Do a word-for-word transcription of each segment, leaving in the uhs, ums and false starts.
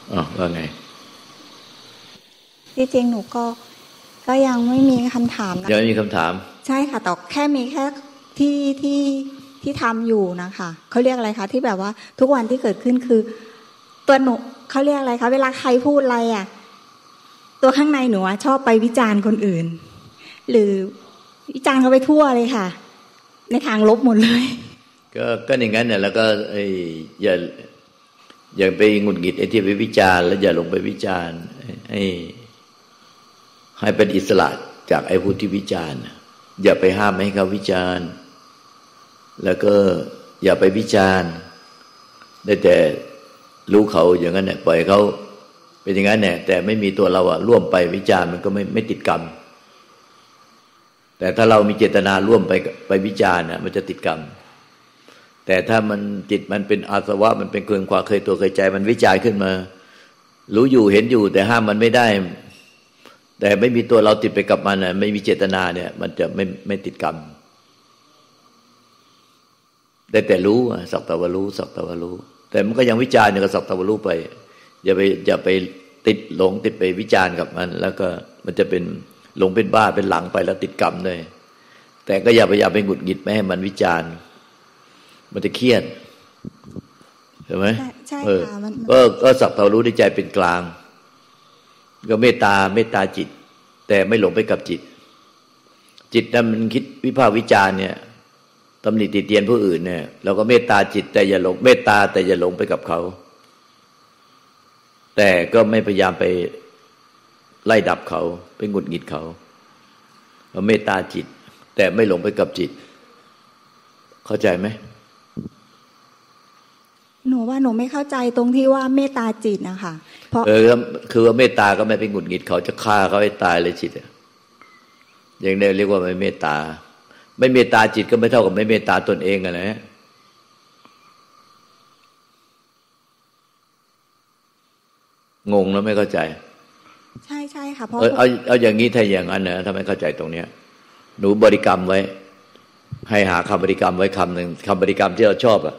อ๋อว่าไงที่จริงหนูก็ก็ยังไม่มีคำถามนะยังไม่มีคำถามใช่ค่ะแต่แค่มีแค่ที่ที่ที่ทำอยู่นะคะเขาเรียกอะไรคะที่แบบว่าทุกวันที่เกิดขึ้นคือตัวหนูเขาเรียกอะไรคะเวลาใครพูดอะไรอ่ะตัวข้างในหนูชอบไปวิจารณ์คนอื่นหรือวิจารณ์เขาไปทั่วเลยค่ะในทางลบหมดเลยก็ก็อย่างนั้นเนี่ยแล้วก็ไอ้อย่าอย่าไปหงุดหงิดไอ้ที่ไปวิจารณ์แล้วอย่าลงไปวิจารณ์ให้ให้เป็นอิสระจากไอ้ผู้ที่วิจารณ์อย่าไปห้ามให้เขาวิจารณ์แล้วก็อย่าไปวิจารณ์ได้แต่รู้เขาอย่างนั้นเนี่ยปล่อยเขาเป็นอย่างนั้นเนี่ยแต่ไม่มีตัวเราอะร่วมไปวิจารณ์มันก็ไม่ไม่ติดกรรมแต่ถ้าเรามีเจตนาร่วมไปไปวิจารณ์น่ะมันจะติดกรรมแต่ถ้ามันจิตมันเป็นอาสวะมันเป็นเกินความเคยตัวเคยใจมันวิจารณ์ขึ้นมารู้อยู่เห็นอยู่แต่ห้ามมันไม่ได้แต่ไม่มีตัวเราติดไปกับมันน่ะไม่มีเจตนาเนี่ยมันจะไม่ไม่ติดกรรมได้แต่รู้สักแต่ว่ารู้สักแต่ว่ารู้แต่มันก็ยังวิจารณ์อยู่กับสักแต่ว่ารู้ไปอย่าไปอย่าไปติดหลงติดไปวิจารณ์กับมันแล้วก็มันจะเป็นหลงเป็นบ้าเป็นหลังไปแล้วติดกรรมด้วยแต่ก็อย่าไปอย่าไปหงุดหงิดไม่ให้มันวิจารณ์มันจะเครียดใช่ไหมใช่ค่ะมันก็ก็สักแต่รู้ในใจเป็นกลางก็เมตตาเมตตาจิตแต่ไม่หลงไปกับจิตจิตนั้นมันคิดวิพากษ์วิจารณ์เนี่ยตำหนิติเตียนผู้อื่นเนี่ยเราก็เมตตาจิตแต่อย่าหลงเมตตาแต่อย่าหลงไปกับเขาแต่ก็ไม่พยายามไปไล่ดับเขาไปหงุดหงิดเขาเราเมตตาจิตแต่ไม่หลงไปกับจิตเข้าใจไหมหนูว่าหนูไม่เข้าใจตรงที่ว่าเมตตาจิตนะคะเพราะเออคือว่าเมตตาก็ไม่ไปหงุดหงิดเขาจะฆ่าเขาให้ตายเลยจิตอย่างนี้เรียกว่าไม่เมตตาไม่เมตตาจิตก็ไม่เท่ากับไม่เมตตาตนเองอะนะงงแล้วไม่เข้าใจใช่ใช่ค่ะเพราะเอาเอาอย่างนี้ถ้าอย่างนั้นนะถ้าไม่เข้าใจตรงเนี้ยหนูบริกรรมไว้ให้หาคำบริกรรมไว้คำหนึ่งคำบริกรรมที่เราชอบอะ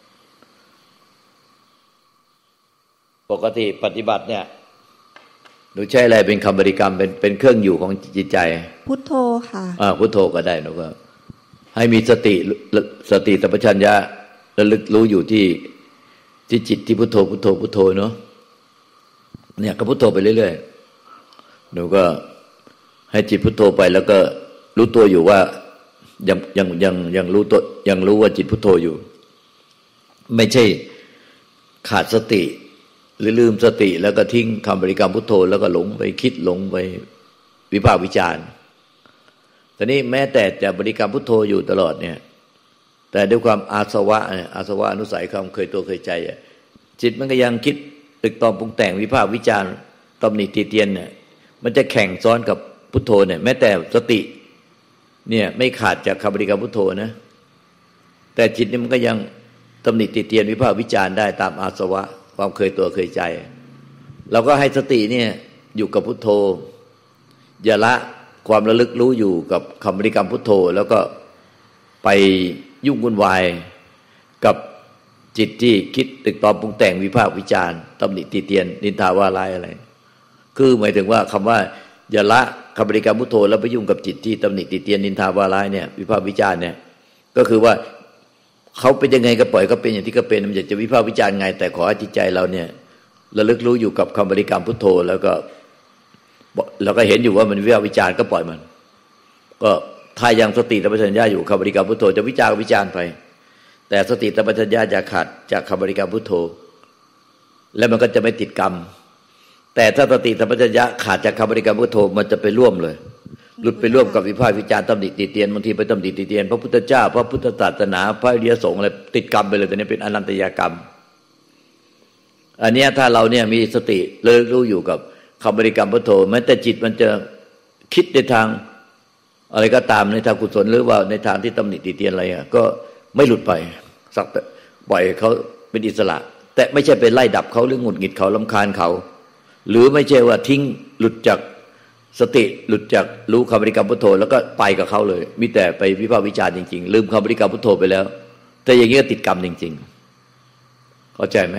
ปกติปฏิบัติเนี่ยหนูใช้อะไรเป็นคำบริกรรมเป็นเป็นเครื่องอยู่ของจิตใจพุทโธค่ะอ่าพุทโธก็ได้หนูก็ให้มีสติสติสัมปชัญญะระลึกรู้อยู่ที่ที่จิตที่พุทโธพุทโธพุทโธเนาะเนี่ยก็พุทโธไปเรื่อยๆหนูก็ให้จิตพุทโธไปแล้วก็รู้ตัวอยู่ว่ายังยังยังยังรู้ตัวยังรู้ว่าจิตพุทโธอยู่ไม่ใช่ขาดสติหรือลืมสติแล้วก็ทิ้งคำบริกรรมพุทโธแล้วก็หลงไปคิดหลงไปวิพากษ์วิจารณ์ตอนนี้แม้แต่จะบริกรรมพุทโธอยู่ตลอดเนี่ยแต่ด้วยความอาสวะเนี่ยอาสวะอนุสัยความเคยตัวเคยใจจิตมันก็ยังคิดตึกตอมปรุงแต่งวิพากษ์วิจารณ์ตำหนิติเตียนเนี่ยมันจะแข่งซ้อนกับพุทโธเนี่ยแม้แต่สติเนี่ยไม่ขาดจากคำบริกรรมพุทโธนะแต่จิตนี่มันก็ยังตำหนิติเตียนวิพากษ์วิจารณ์ได้ตามอาสวะความเคยตัวเคยใจเราก็ให้สติเนี่ยอยู่กับพุทโธอย่าละความระลึกรู้อยู่กับคำบริกรรมพุทโธแล้วก็ไปยุ่งวุ่นวายกับจิตที่คิดตึกตอมปรุงแต่งวิพากษ์วิจารณ์ตำหนิติเตียนนินทาว่าร้ายอะไรคือหมายถึงว่าคำว่าอย่าละคำบริกรรมพุทโธแล้วไปยุ่งกับจิตที่ตำหนิติเตียนนินทาว่าร้ายเนี่ยวิพากษ์วิจารณ์เนี่ยก็คือว่าเขาเป็นยังไงก็ปล่อยเขาเป็นอย่างที่เขาเป็นมันจะวิพากษ์วิจารณ์ไงแต่ขอให้จิตใจเราเนี่ยระลึกรู้อยู่กับคำบริกรรมพุทโธแล้วก็เราก็เห็นอยู่ว่ามันวิพากษ์วิจารณ์ก็ปล่อยมันก็ถ้ายังสติสัมปชัญญะอยู่คำบริกรรมพุทโธจะวิจารณ์วิจารณ์ไปแต่สติสัมปชัญญะจะขาดจากคำบริกรรมพุทโธแล้วมันก็จะไม่ติดกรรมแต่ถ้าสติสัมปชัญญะขาดจากคำบริกรรมพุทโธมันจะไปร่วมเลยหลุดไปร่วมกับวิพากษ์วิจารณ์ตำหนิติเตียนบางทีไปตำหนิติเตียนพระพุทธเจ้าพระพุทธศาสนาพระอริยสงฆ์อะไรติดกรรมไปเลยแต่นี้เป็นอนันตยกรรมอันนี้ถ้าเราเนี่ยมีสติเลิกรู้อยู่กับคำบริกรรมพุทโธแม้แต่จิตมันจะคิดในทางอะไรก็ตามในทางกุศลหรือว่าในทางที่ตำหนิติเตียนอะไรอ่ะก็ไม่หลุดไปสักแต่ปล่อยเขาเป็นอิสระแต่ไม่ใช่ไปไล่ดับเขาหรือหงุดหงิดเขารำคาญเขาหรือไม่ใช่ว่าทิ้งหลุดจากสติหลุดจากรู้คำบริกรรมพุทโธแล้วก็ไปกับเขาเลยมีแต่ไปวิพากษ์วิจารณ์จริงๆลืมคำบริกรรมพุทโธไปแล้วแต่อย่างนี้ก็ติดกรรมจริงๆเข้าใจไหม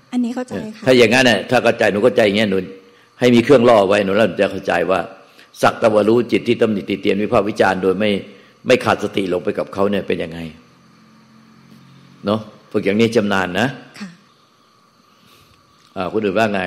อันนี้เข้าใจค่ะถ้าอย่างนั้นเนี่ยถ้าเข้าใจหนูเข้าใจอย่างเงี้ยหนูให้มีเครื่องล่อไว้หนูแล้วจะเข้าใจว่าสักแต่ว่ารู้จิตที่ตำหนิติเตียนวิพากษ์วิจารณ์โดยไม่ไม่ขาดสติลงไปกับเขาเนี่ยเป็นยังไงเนาะฝึกอย่างนี้ชำนาญนะค่ะอ่าคุณอื่นว่าไง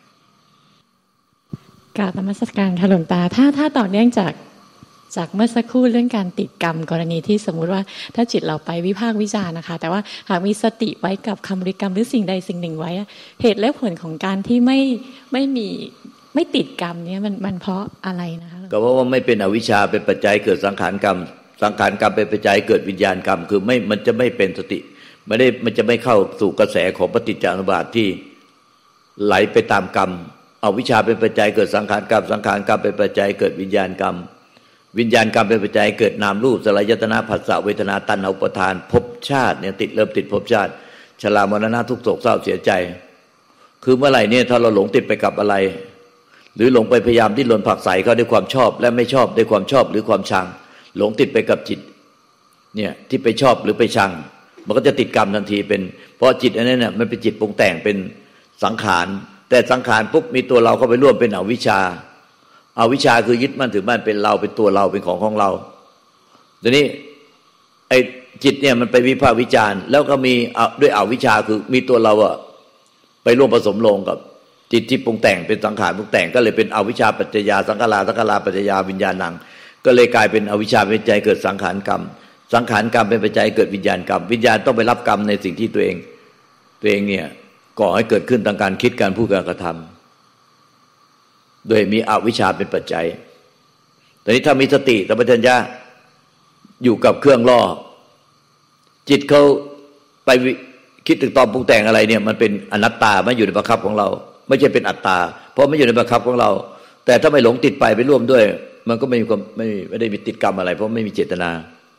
กราบนมัสการค่ะหลวงตาถ้าถ้าต่อเนื่องจากจากเมื่อสักครู่เรื่องการติดกรรมกรณีที่สมมุติว่าถ้าจิตเราไปวิพากษ์วิจารณ์นะคะแต่ว่าหากมีสติไว้กับคำบริกรรมหรือสิ่งใดสิ่งหนึ่งไว้เหตุและผลของการที่ไม่ไม่มีไม่ติดกรรมเนี่ยมันมันเพราะอะไรนะคะก็เพราะว่าไม่เป็นอวิชชาเป็นปัจจัยเกิดสังขารกรรมสังขารกรรมเป็นปัจจัยเกิดวิญญาณกรรมคือไม่มันจะไม่เป็นสติไม่ได้มันจะไม่เข้าสู่กระแสของปฏิจจสมุปบาทที่ไหลไปตามกรรมอวิชชาเป็นปัจจัยเกิดสังขารกรรมสังขารกรรมเป็นปัจจัยเกิดวิญญาณกรรมวิญญาณกรรมเป็นปัจจัยเกิดนามรูปสลายยตนะผัสสะเวทนาตัณหาอุปาทานภพชาติเนี่ยติดเริ่มติดภพชาติชรามรณะทุกข์โศกเศร้าเสียใจคือเมื่อไหร่เนี่ยถ้าเราหลงติดไปกับอะไรหรือหลงไปพยายามดิ้นรนผลักไสเขาด้วยความชอบและไม่ชอบด้วยความชอบหรือความชังหลงติดไปกับจิตเนี่ยที่ไปชอบหรือไปชังมันก็จะติดกรรมทันทีเป็นเพราะจิตอันนั้นเนี่ยมันเป็นจิตปรุงแต่งเป็นสังขารแต่สังขารปุ๊บมีตัวเราเข้าไปร่วมเป็นอวิชชาอวิชชาคือยึดมั่นถือมั่นเป็นเราเป็นตัวเราเป็นของของเราทีนี้ไอ้จิตเนี่ยมันไปวิพากษ์วิจารณ์แล้วก็มีด้วยอวิชชาคือมีตัวเราอะไปร่วมผสมลงกับจิตที่ปรุงแต่งเป็นสังขารปรุงแต่งก็เลยเป็นอวิชชาปัจจยาสังขาราสังขาราปัจจยาวิญญาณังก็เลยกลายเป็นอวิชชาเป็นปัจจัยเกิดสังขารกรรมสังขารกรรมเป็นปัจจัยเกิดวิญญาณกรรมวิญญาณต้องไปรับกรรมในสิ่งที่ตัวเองตัวเองเนี่ยก่อให้เกิดขึ้นทางการคิดการพูดการกระทำโดยมีอวิชชาเป็นปัจจัยแต่นี้ถ้ามีสติสัมปชัญญะอยู่กับเครื่องล่อจิตเขาไปคิดถึงตอนปรุงแต่งอะไรเนี่ยมันเป็นอนัตตาไม่อยู่ในบังคับของเราไม่ใช่เป็นอัตตาเพราะไม่อยู่ในบังคับของเราแต่ถ้าไม่หลงติดไปไปร่วมด้วยมันก็ไม่มีความไม่ไม่ได้มีติดกรรมอะไรเพราะไม่มีเจตนา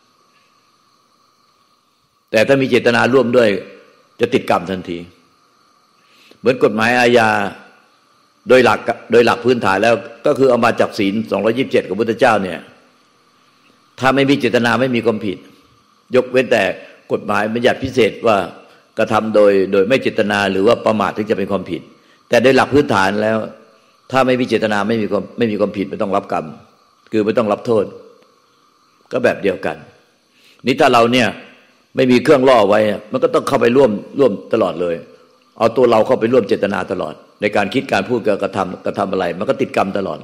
แต่ถ้ามีเจตนาร่วมด้วยจะติดกรรมทันทีเหมือนกฎหมายอาญาโดยหลักโดยหลักพื้นฐานแล้วก็คือเอามาจากศีลสองร้อยยี่สิบเจ็ดของพุทธเจ้าเนี่ยถ้าไม่มีเจตนาไม่มีความผิดยกเว้นแต่กฎหมายบัญญัติพิเศษว่ากระทำโดยโดยไม่เจตนาหรือว่าประมาทถึงจะเป็นความผิดแต่โดยหลักพื้นฐานแล้วถ้าไม่มีเจตนาไม่มีความไม่มีความผิดไม่ต้องรับกรรมคือไม่ต้องรับโทษก็แบบเดียวกันนี่ถ้าเราเนี่ยไม่มีเครื่องล่อไว้มันก็ต้องเข้าไปร่วมร่วมตลอดเลยเอาตัวเราเข้าไปร่วมเจตนาตลอดในการคิดการพูดการกระทำกระทำอะไรมันก็ติดกรรมตลอด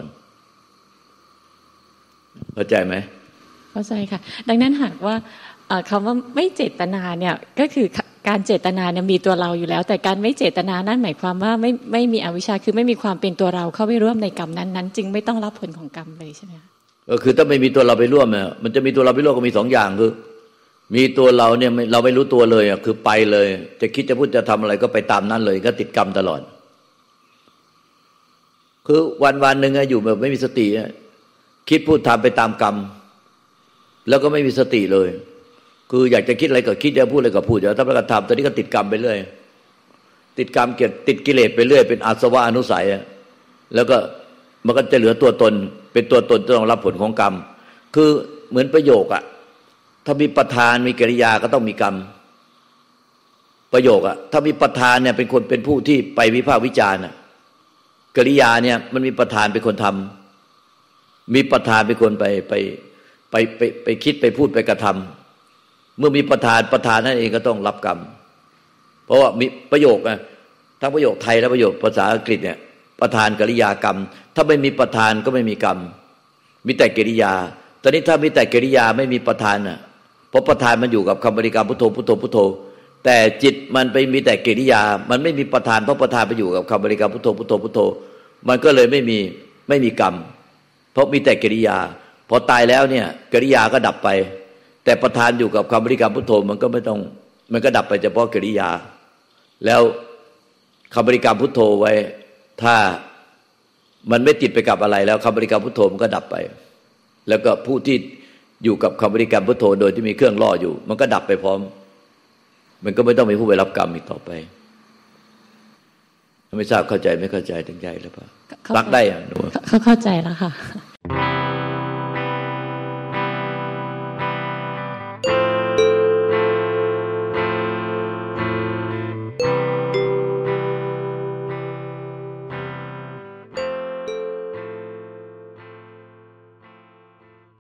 เข้าใจไหมเข้าใจค่ะดังนั้นหากว่าคำว่าไม่เจตนาเนี่ยก็คือการเจตนาเนี่ยมีตัวเราอยู่แล้วแต่การไม่เจตนานั่นหมายความว่าไม่ไม่มีอวิชชาคือไม่มีความเป็นตัวเราเข้าไปร่วมในกรรมนั้นๆจึงไม่ต้องรับผลของกรรมเลยใช่ไหมคะก็คือถ้าไม่มีตัวเราไปร่วมเนี่ยมันจะมีตัวเราไปร่วมก็มีสองอย่างคือมีตัวเราเนี่ยเราไม่รู้ตัวเลยอ่ะคือไปเลยจะคิดจะพูดจะทำอะไรก็ไปตามนั้นเลยก็ติดกรรมตลอดคือวันวันหนึ่งอยู่แบบไม่มีสติคิดพูดทำไปตามกรรมแล้วก็ไม่มีสติเลยคืออยากจะคิดอะไรก็คิดอยากพูดอะไรก็พูดอยากทำอะไรก็ทำตอนนี้ก็ติดกรรมไปเรื่อยติดกรรมเกิดติดกิเลสไปเรื่อยเป็นอาสวะอนุสัยแล้วก็มันก็จะเหลือตัวตนเป็นตัวตนต้องรับผลของกรรมคือเหมือนประโยคอะถ้ามีประธานมีกิริยาก็ต้องมีกรรมประโยคอะถ้ามีประธานเนี่ยเป็นคนเป็นผู้ที่ไปวิพากษ์วิจารณ์กิริยาเนี่ยมันมีประธานเป็นคนทำมีประธานเป็นคนไปไปไปไปไปคิดไปพูดไปกระทำเมื่อมีประธานประธานนั่นเองก็ต้องรับกรรมเพราะว่ามีประโยคอะทั้งประโยคไทยและประโยคภาษาอังกฤษเนี่ยประธานกิริยากรรมถ้าไม่มีประธานก็ไม่มีกรรมมีแต่กิริยาตอนนี้ถ้ามีแต่กิริยาไม่มีประธานน่ะเพราะประธานมันอยู่กับคำบริกรรมพุทโธพุทโธพุทโธแต่จิตมันไปมีแต่กิริยามันไม่มีประธานเพราะประธานไปอยู่กับคำบริกรรมพุทโธพุทโธพุทโธมันก็เลยไม่มีไม่มีกรรมเพราะมีแต่กิริยาพอตายแล้วเนี่ยกิริยาก็ดับไปแต่ประธานอยู่กับคำบริกรรมพุทโธมันก็ไม่ต้องมันก็ดับไปเฉพาะกิริยาแล้วคำบริกรรมพุทโธไว้ถ้ามันไม่ติดไปกับอะไรแล้วคำบริกรรมพุทโธมันก็ดับไปแล้วก็ผู้ที่อยู่กับคำบริกรรมพุทโธโดยที่มีเครื่องล่ออยู่มันก็ดับไปพร้อมมันก็ไม่ต้องมีผู้ไปรับกรรมอีกต่อไปไม่ทราบเข้าใจไม่เข้าใจถึงใจหรือเปล่ารักได้อ่ะหนูเขาเข้าใจแล้วค่ะ